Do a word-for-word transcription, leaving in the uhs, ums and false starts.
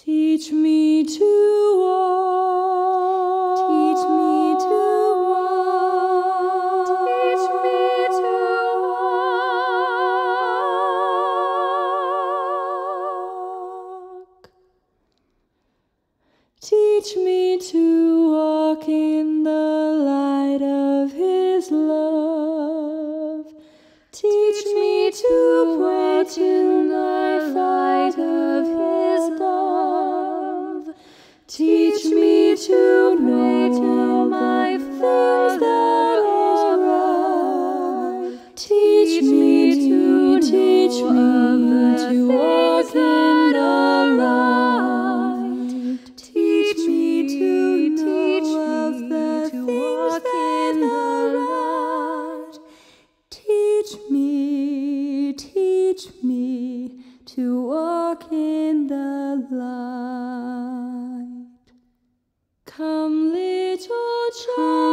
Teach me to walk. Teach me to walk. Teach me to walk. Teach me to walk in the light of His love. Teach me to wait in the light of His love. Teach me to know my things that are right. Teach me to teach me to walk in the light. Teach me to teach of the things that are right. Teach me, teach me to walk in the light. Come, little child.